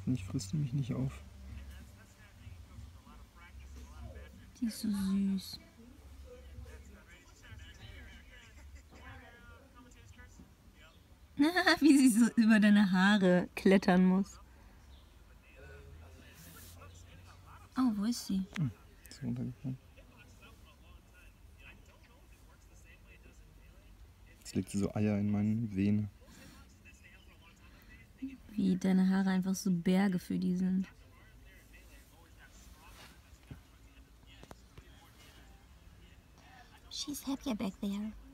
Hoffentlich frisst du mich nicht auf. Die ist so süß. Wie sie so über deine Haare klettern muss. Oh, wo ist sie? Ist runtergefallen. Jetzt legt sie so Eier in meine Vene. Wie deine Haare einfach so Berge für die sind. She's happy back there.